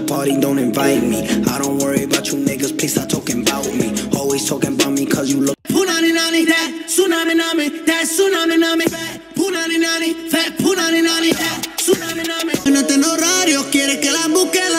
party, don't invite me. I don't worry about you niggas, please stop talking about me. Always talking about me cause you look. Punani nani, that tsunami nami, that tsunami nami. Punani nani, fat punani nani, that tsunami nami. No tengo horario, quiere que la busque.